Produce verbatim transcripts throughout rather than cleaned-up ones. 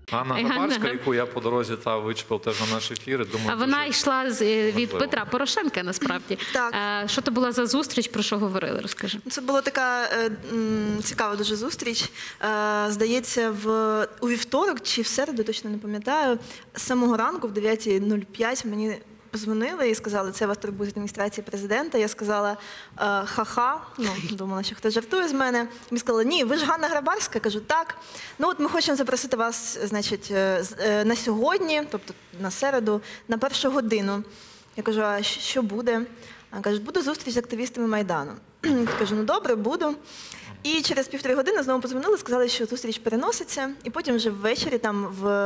Ганна Грабарська, яку я по дорозі та вичепив теж на наш ефір. А вона йшла від Петра Порошенка, насправді. Так. Що то була за зустріч, про що говорили, розкажи. Це була така цікава дуже зустріч. Здається, в, у вівторок чи в середу, точно не пам'ятаю, з самого ранку в дев'ятій нуль п'ять мені позвонили і сказали, це вас турбує з адміністрації президента. Я сказала, ха-ха, ну, думала, що хтось жартує з мене. Мені сказали, ні, ви ж Ганна Грабарська? Я кажу, так. Ну, от ми хочемо запросити вас, значить, на сьогодні, тобто на середу, на першу годину. Я кажу, а що буде? А кажуть, буде зустріч з активістами Майдану. Я кажу, ну добре, буду. І через півтори години знову подзвонили, сказали, що зустріч переноситься. І потім вже ввечері, там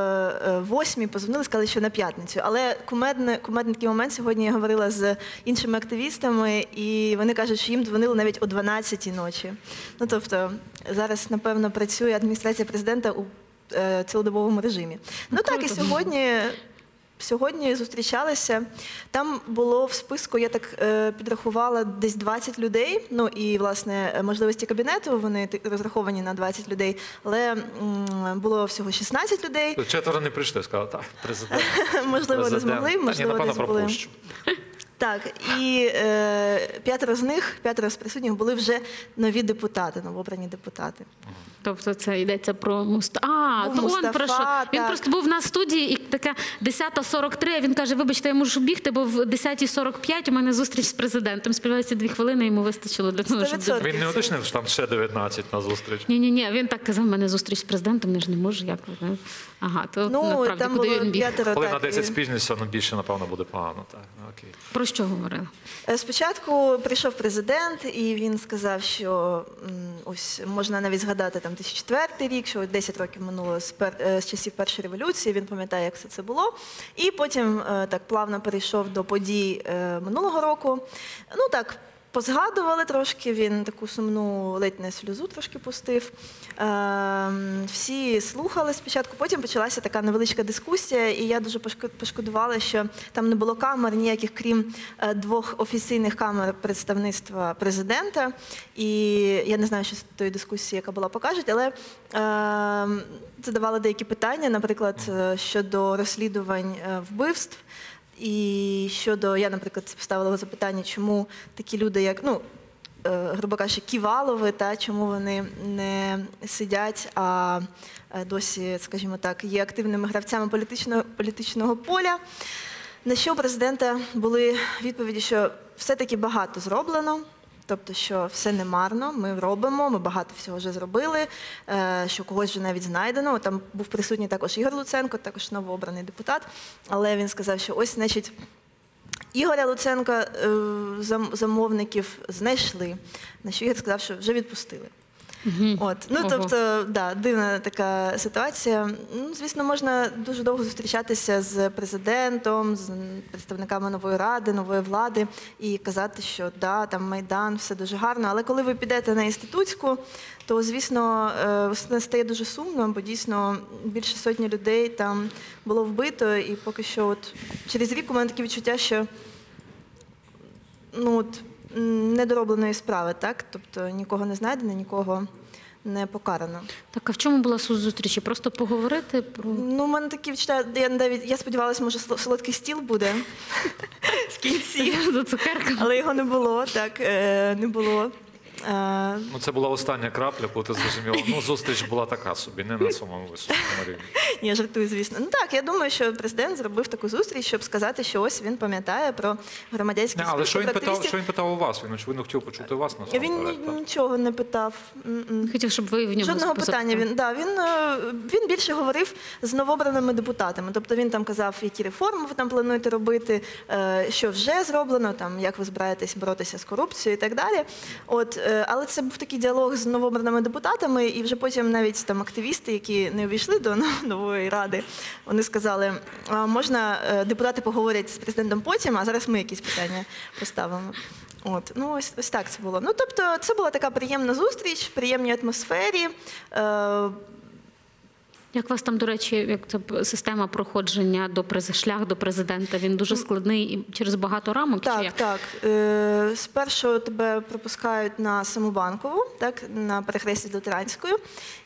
в восьмій, подзвонили, сказали, що на п'ятницю. Але кумедний, кумедний такий момент, сьогодні я говорила з іншими активістами, і вони кажуть, що їм дзвонили навіть о дванадцятій ночі. Ну, тобто, зараз, напевно, працює адміністрація президента у е, цілодобовому режимі. Ну так, і сьогодні... Сьогодні зустрічалися, там було в списку, я так е, підрахувала, десь двадцять людей, ну і, власне, можливості кабінету, вони розраховані на двадцять людей, але м, було всього шістнадцять людей. Четверо не прийшли, сказали, так, президент. Можливо, не змогли, можливо, десь були. Так, і е, п'ятеро з них, п'ятеро з присутніх були вже нові депутати, новообрані депутати. Тобто це йдеться про Мустафа. А, то он про що? Він так. просто був на студії, і така десята сорок три, він каже, вибачте, я можу бігти, бо в десятій сорок п'ять у мене зустріч з президентом. Сподіваюся, дві хвилини йому вистачило для того, щоб... сто відсотків. Він не уточнив, що там ще дев'ятнадцять на зустріч? Ні-ні-ні, він так казав, у мене зустріч з президентом, я ж не можу, як... Ага, то ну, насправді, там куди було він біг? п'ятеро, Коли так, на десять і... спізнюся, ну більше, напевно, буде погано. Так, окей. Про що говорили? Спочатку прийшов президент, і він сказав, що ось можна навіть згадати там дві тисячі четвертий рік, що десять років минуло з, пер... з часів першої революції, він пам'ятає, як все це було. І потім так плавно перейшов до подій минулого року. Ну так, позгадували трошки, він таку сумну ледь не сльозу трошки пустив. Всі слухали спочатку, потім почалася така невеличка дискусія, і я дуже пошкодувала, що там не було камер ніяких, крім двох офіційних камер представництва президента. І я не знаю, що з тої дискусії, яка була, покажуть, але задавали деякі питання, наприклад, щодо розслідувань вбивств. І щодо, я, наприклад, поставила запитання, чому такі люди, як, ну, грубо кажучи, Ківалови, та, чому вони не сидять, а досі, скажімо так, є активними гравцями політичного, політичного поля. На що у президента були відповіді, що все-таки багато зроблено, тобто, що все не марно, ми робимо, ми багато всього вже зробили, що когось вже навіть знайдено. Там був присутній також Ігор Луценко, також новообраний депутат, але він сказав, що ось, значить, Ігоря Луценка замовників знайшли, на що Ігор сказав, що вже відпустили. Угу. От. Ну, Ого. Тобто, да, дивна така ситуація. Ну, звісно, можна дуже довго зустрічатися з президентом, з представниками нової ради, нової влади і казати, що да, там Майдан, все дуже гарно. Але коли ви підете на інститутську, то, звісно, стає дуже сумно, бо дійсно більше сотні людей там було вбито. І поки що от, через рік у мене таке відчуття, що ну, от, недоробленої справи, так? Тобто нікого не знайдено, нікого не покарано. Так, а в чому була суть зустрічі? Просто поговорити про... Ну, у мене такі відчуття, я, навіть, я сподівалася, може, солодкий стіл буде в кінці. За цукерками. Але його не було, так, не було. Ну, це була остання крапля, коли ти зрозуміла, ну, зустріч була така собі, не на самому високому рівні. Я жартую, звісно. Ну так, я думаю, що президент зробив таку зустріч, щоб сказати, що ось він пам'ятає про громадянські спілки. Але що він питав, що він питав у вас? Він, очевидно, хотів почути вас на Він нічого не питав. Хотів, щоб ви в нього Жодного питання. Він, да, він, він більше говорив з новообраними депутатами. Тобто він там казав, які реформи ви там плануєте робити, що вже зроблено, там, як ви збираєтесь боротися з корупцією і так далі. От, але це був такий діалог з новообраними депутатами, і вже потім навіть там активісти, які не увійшли до нової ради, вони сказали, можна депутати поговорять з президентом потім, а зараз ми якісь питання поставимо. От, ну ось, ось так це було. Ну, тобто, це була така приємна зустріч, в приємній атмосфері. Як у вас там, до речі, як це система проходження до шлях до президента? Він дуже складний і через багато рамок? Так, чи як? так. Е, спершу тебе пропускають на саму Банкову, так, на перехресті з Лютеранською.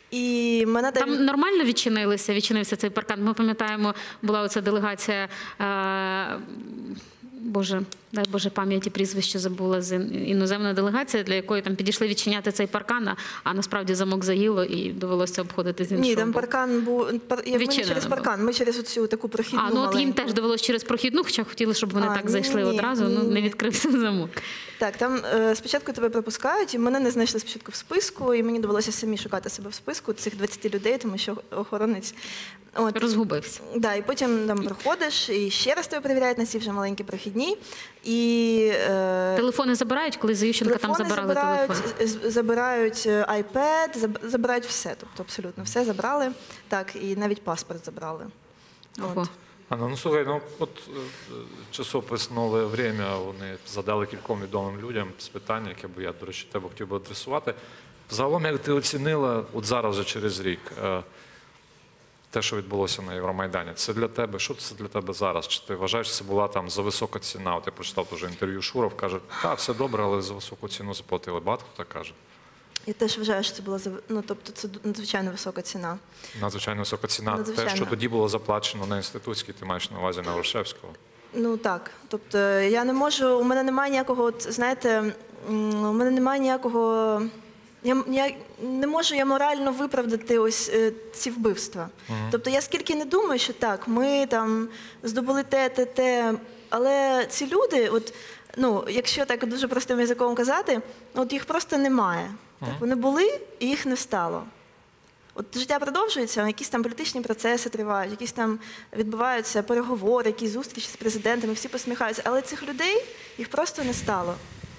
І мене так... Там нормально відчинилися, відчинився цей паркан. Ми пам'ятаємо, була оця делегація, е, Боже, дай Боже пам'яті, прізвище забула, з іноземна делегація, для якої там підійшли відчиняти цей паркан, а насправді замок заїло і довелося обходити з іншого Ні, там боку. паркан був, пар... ми не через було. паркан, ми через оцю таку прохідну А, ну от їм маленьку. теж довелося через прохідну, хоча хотіли, щоб вони А, так ні, зайшли ні, одразу, ні, ну ні. не відкрився замок. Так, там е, спочатку тебе пропускають, і мене не знайшли спочатку в списку, і мені довелося самі шукати себе в списку цих двадцяти людей, тому що охоронець... От, Розгубився. да, і потім там проходиш, і ще раз тебе перевіряють на ці вже маленькі прохідні. І, е, Телефони забирають, коли за Ющенка там телефони забирали забирають, телефон. з- забирають е, iPad, заб- забирають все, тобто абсолютно все забрали. Так, і навіть паспорт забрали. Ого. От. Анна, ну слухай, ну от е, е, часопис «Нове время», вони задали кільком відомим людям з питання, яке б я, до речі, тебе хотів би адресувати. Загалом, як ти оцінила, от зараз вже через рік, е, те, що відбулося на Євромайдані, це для тебе, що це для тебе зараз? Чи ти вважаєш, що це була там за висока ціна? От я прочитав теж інтерв'ю Шуров, каже, так, все добре, але за високу ціну заплатили. Багато хто так каже. Я теж вважаю, що це була зав- ну, тобто це надзвичайно висока ціна. Надзвичайно висока ціна. Надзвичайно. Те, що тоді було заплачено на інститутській, ти маєш на увазі на Грушевського. Ну так, тобто я не можу, у мене немає ніякого, от, знаєте, м, у мене немає ніякого, я, м- я не можу я морально виправдати ось е, ці вбивства. Тобто я скільки не думаю, що так, ми там здобули те, те, те, але ці люди, от, ну, якщо так дуже простим язиком казати, от їх просто немає. Так, вони були і їх не стало. От життя продовжується, якісь там політичні процеси тривають, якісь там відбуваються переговори, якісь зустрічі з президентами, всі посміхаються. Але цих людей, їх просто не стало.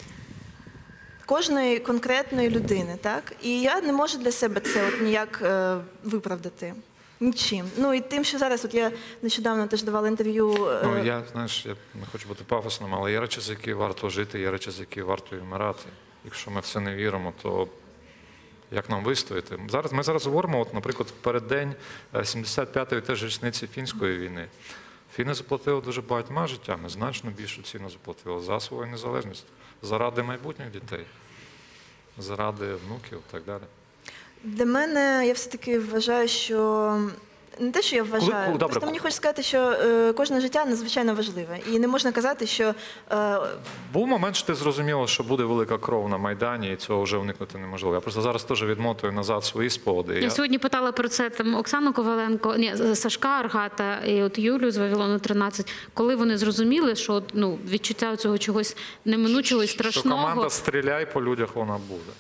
Кожної конкретної людини, так? І я не можу для себе це от ніяк е, виправдати. Нічим. Ну і тим, що зараз, от я нещодавно теж давала інтерв'ю. е, Ну, я, знаєш, я не хочу бути пафосним, але є речі, за які варто жити, є речі, за які варто і вмирати. Якщо ми в це не віримо, то як нам вистояти? Зараз, ми зараз говоримо, от, наприклад, в переддень е, сімдесят п'ятої теж річниці фінської війни. Фіни заплатили дуже багатьма життями, значно більшу ціну заплатили за свою незалежність, заради майбутніх дітей, заради внуків і так далі. Для мене я все-таки вважаю, що не те, що я вважаю, коли- добре, просто мені хочеться сказати, що е, кожне життя надзвичайно важливе. І не можна казати, що е, Був момент, що ти зрозуміла, що буде велика кров на Майдані, і цього вже уникнути неможливо. Я просто зараз теж відмотую назад свої спогади. Я Я- сьогодні питала про це там Оксану Коваленко, ні, Сашка Аргата і от Юлю з Вавилону тринадцять, коли вони зрозуміли, що от, ну, відчуття цього чогось неминучого і Що страшного. команда «Стріляй по людях» вона буде.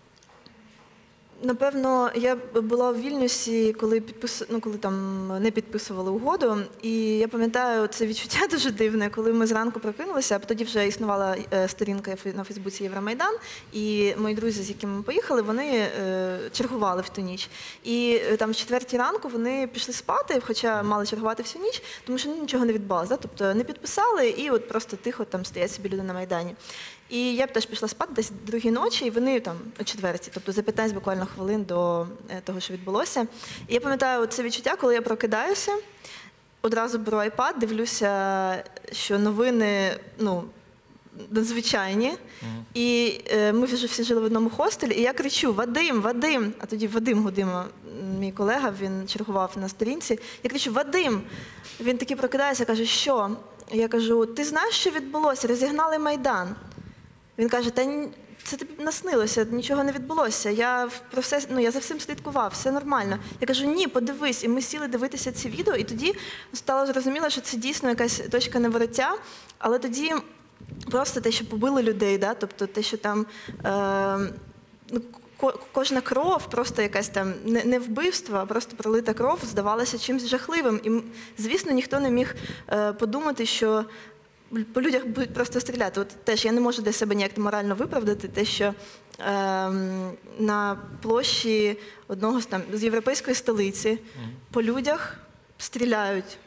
напевно, я була в Вільнюсі, коли підпис... ну, коли там не підписували угоду. І я пам'ятаю це відчуття дуже дивне, коли ми зранку прокинулися, а тоді вже існувала е, сторінка фе- на Фейсбуці Євромайдан, і мої друзі, з якими ми поїхали, вони е, чергували в ту ніч. І е, там в четвертій ранку вони пішли спати, хоча мали чергувати всю ніч, тому що ну, нічого не відбувалося. Да? Тобто не підписали, і от просто тихо там стоять собі люди на Майдані. І я б теж пішла спати десь другій ночі, і вони там о четвертій, тобто за п'ятнадцять буквально хвилин до е, того, що відбулося. І я пам'ятаю це відчуття, коли я прокидаюся, одразу беру iPad, дивлюся, що новини, ну, надзвичайні. І е, ми вже всі жили в одному хостелі, і я кричу: Вадим, Вадим! А тоді Вадим Гудима, мій колега, він чергував на сторінці. Я кричу: Вадим! Він таки прокидається, каже, що? Я кажу: ти знаєш, що відбулося? Розігнали Майдан. Він каже: та ні, це тобі наснилося, нічого не відбулося. Я про все, ну я за всім слідкував, все нормально. Я кажу: ні, подивись. І ми сіли дивитися ці відео, і тоді стало зрозуміло, що це дійсно якась точка невороття. Але тоді просто те, що побили людей, да, тобто те, що там е, ну, ко- кожна кров, просто якась там не, не вбивство, а просто пролита кров, здавалося чимось жахливим. І, м, звісно, ніхто не міг е, подумати, що по людях будуть просто стріляти. От теж я не можу для себе ніяк морально виправдати те, що ем, на площі одного з там з європейської столиці mm. по людях стріляють.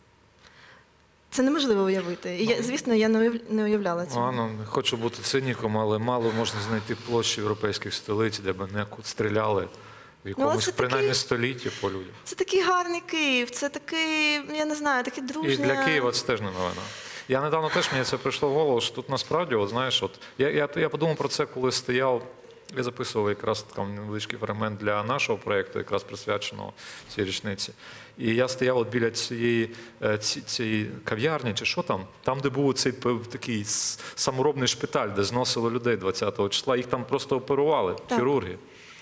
Це неможливо уявити. І я, звісно, я не уяв- не уявляла цього. Анно, не хочу бути циніком, але мало можна знайти площі європейських столиць, де б не стріляли в якомусь, це принаймні, такий- столітті по людях. Це такий гарний Київ, це такий, я не знаю, такий дружня... І для Києва це теж не новина. Я недавно теж, мені це прийшло в голову, що тут насправді, от знаєш, от я, я, я подумав про це, коли стояв Я записував якраз там невеличкий фрагмент для нашого проєкту, якраз присвяченого цій річниці. І я стояв от біля цієї, ці, цієї кав'ярні, чи що там, там, де був цей такий саморобний шпиталь, де зносили людей двадцятого числа, їх там просто оперували, Так. хірурги.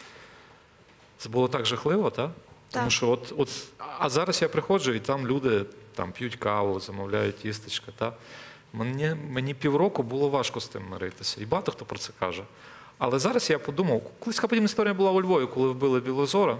Це було так жахливо, так? Тому що от, от, а зараз я приходжу, і там люди там, п'ють каву, замовляють їстечка. Та? Мені, мені півроку було важко з тим миритися. І багато хто про це каже. Але зараз я подумав, колись подібна історія була у Львові, коли вбили Білозора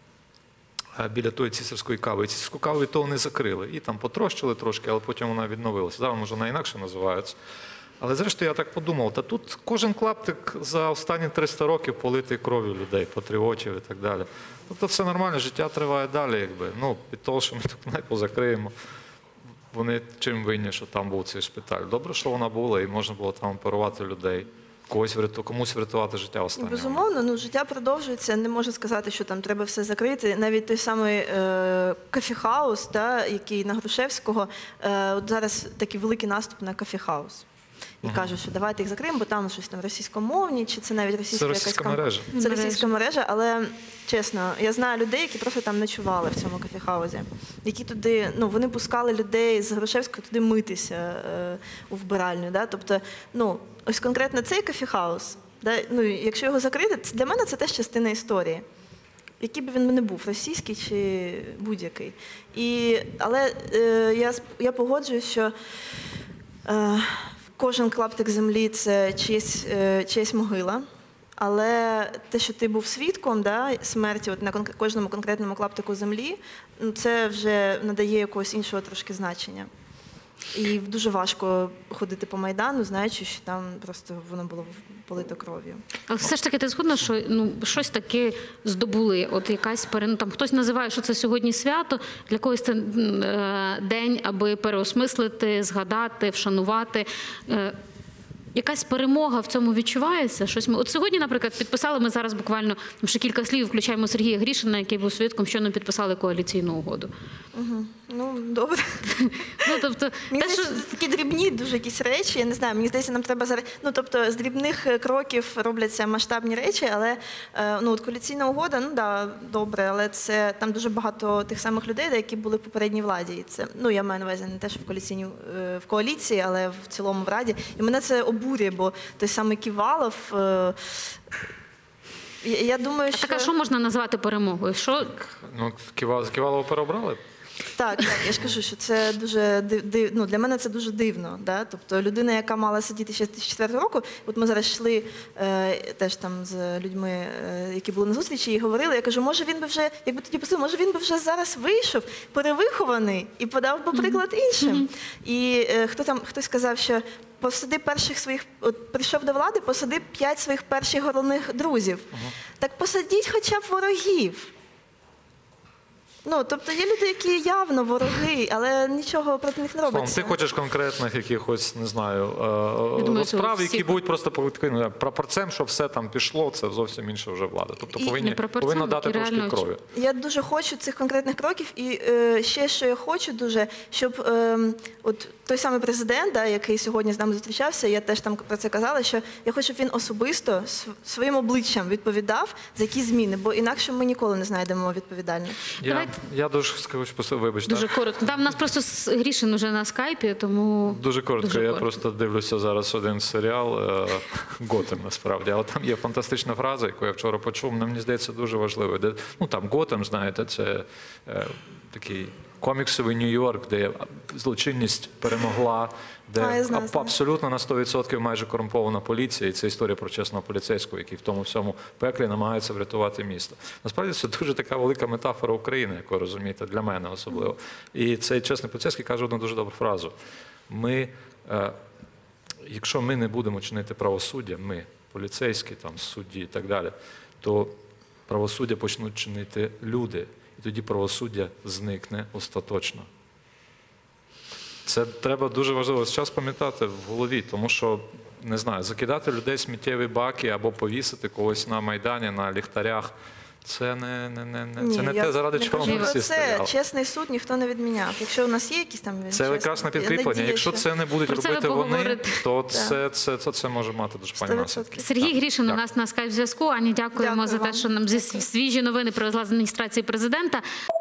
біля тої цісарської кави. І цісарську каву від того не закрили. І там потрощили трошки, але потім вона відновилася. Зараз, може, вона інакше називається. Але зрештою я так подумав, та тут кожен клаптик за останні триста років политий кров'ю людей, патріотів і так далі. Тобто все нормально, життя триває далі, якби. Ну, від того, що ми тут не позакриємо. Вони чим винні, що там був цей шпиталь. Добре, що вона була, і можна було там оперувати людей. Когось вряту, комусь врятувати життя останнього. Безумовно, ну, життя продовжується, не можу сказати, що там треба все закрити. Навіть той самий е, кафе-хаус, та, який на Грушевського, е, от зараз такий великий наступ на кафе-хаус. І Ага. кажуть, що давайте їх закриємо, бо там щось там російськомовні, чи це навіть російська Це якась російська ком- мережа. Це російська мережа, але чесно, я знаю людей, які просто там ночували в цьому кафе-хаузі. Які туди, ну, вони пускали людей з Грушевського туди митися е, у вбиральню. Да? Тобто, ну, ось конкретно цей кафе-хаус, да? Ну, якщо його закрити, це- для мене це теж частина історії. Який би він не був, російський чи будь-який. І, але е, я, сп- я погоджуюсь, що е, кожен клаптик землі – це чиясь, е, чиясь могила. Але те, що ти був свідком, да, смерті от на конк- кожному конкретному клаптику землі, ну, це вже надає якогось іншого трошки значення. І дуже важко ходити по Майдану, знаючи, що там просто воно було полито кров'ю. Але все ж таки ти згодна, що ну, щось таке здобули, от якась пере- ну, там хтось називає, що це сьогодні свято, для когось це м, е, день, аби переосмислити, згадати, вшанувати. Е, Якась перемога в цьому відчувається? Щось ми... От сьогодні, наприклад, підписали, ми зараз буквально там, ще кілька слів, включаємо Сергія Грішина, який був свідком, щойно підписали коаліційну угоду. Угу. Ну, добре. Ну, тобто, Мені те, що... здається, це такі дрібні дуже якісь речі, я не знаю, мені здається, нам треба зараз, ну, тобто, з дрібних е, кроків робляться масштабні речі, але, е, ну, от коаліційна угода, ну, да, добре, але це, там дуже багато тих самих людей, да, які були в попередній владі, і це, ну, я маю на увазі не те, що в коаліційній, е, в коаліції, але в цілому в Раді, і мене це обурює, бо той самий Ківалов, е, я, я думаю, А що... так, а що можна назвати перемогою? Що... Ну, Ківалова, Ківалова переобрали? Так, так, я ж кажу, що це дуже див, див, ну, для мене це дуже дивно. Да? Тобто людина, яка мала сидіти ще з дві тисячі четвертого року, от ми зараз йшли е, теж там з людьми, е, які були на зустрічі, і говорили, я кажу, може він би вже, якби тоді посив, може він би вже зараз вийшов, перевихований і подав би приклад іншим. Mm-hmm. І е, хто там, хтось сказав, що посади перших своїх, от прийшов до влади, посади п'ять своїх перших головних друзів. Uh-huh. Так посадіть хоча б ворогів. Ну, тобто є люди, які явно вороги, але нічого проти них не робиться. Слава, ти хочеш конкретних якихось, не знаю, думаю, розправ, всі... які будуть просто ну, прапорцем, що все там пішло, це зовсім інша вже влада. Тобто І... повинні, повинна дати трошки реально... крові. Я дуже хочу цих конкретних кроків, і е, ще, що я хочу дуже, щоб е, от той самий президент, да, який сьогодні з нами зустрічався, я теж там про це казала, що я хочу, щоб він особисто своїм обличчям відповідав за які зміни, бо інакше ми ніколи не знайдемо відповідальних. Я, Давайте... я дуже скажу, вибачте. Дуже коротко. Там в нас просто Грішин уже на скайпі, тому... Дуже коротко. Дуже я коротко. просто дивлюся зараз один серіал «Готем», насправді. Але там є фантастична фраза, яку я вчора почув, вона, мені здається, дуже важливою. Де, ну, там «Готем», знаєте, це е, такий коміксовий Нью-Йорк, де злочинність перемогла, де а, знаю, аб, абсолютно на сто відсотків майже корумпована поліція. І це історія про чесного поліцейського, який в тому всьому пеклі намагається врятувати місто. Насправді це дуже така велика метафора України, яку розумієте, для мене особливо. І цей чесний поліцейський каже одну дуже добру фразу. Ми, е, якщо ми не будемо чинити правосуддя, ми, поліцейські, там, судді і так далі, то правосуддя почнуть чинити люди. І тоді правосуддя зникне остаточно. Це треба дуже важливо зараз пам'ятати в голові, тому що, не знаю, закидати людей в сміттєві баки або повісити когось на Майдані, на ліхтарях, Це не, не, не, не, Ні, це не я те, заради не чого кажу ми про всі це. стояли. Чесний суд ніхто не відміняв. Якщо у нас є якісь там Це якраз на підкріплення. Якщо це не будуть Про це ви робити вони, поговорите. то це, це, це, це може мати дуже пані сто наслідки. відсотків. Сергій Так. Грішин у Дякую. нас на скайп-зв'язку. Ані, дякуємо Дякую за те, вам. що нам зі свіжі новини привезла з адміністрації президента.